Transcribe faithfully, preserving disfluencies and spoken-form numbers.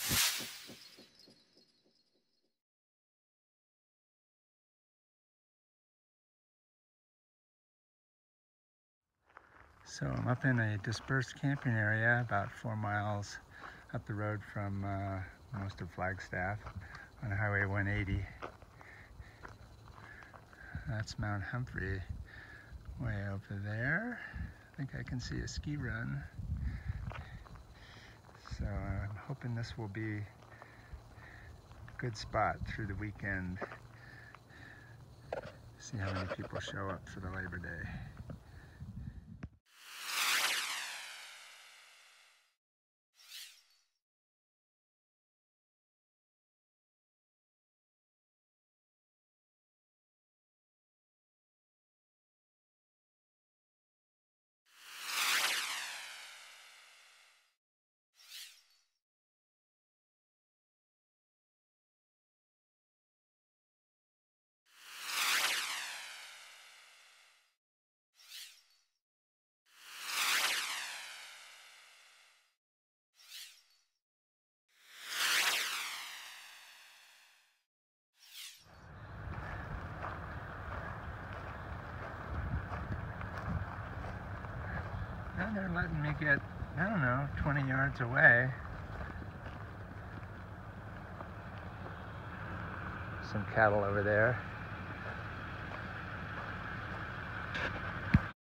So I'm up in a dispersed camping area about four miles up the road from uh, most of Flagstaff on Highway one eighty. That's Mount Humphrey way over there. I think I can see a ski run. So I'm hoping this will be a good spot through the weekend. See how many people show up for the Labor Day. And they're letting me get, I don't know, twenty yards away. Some cattle over there.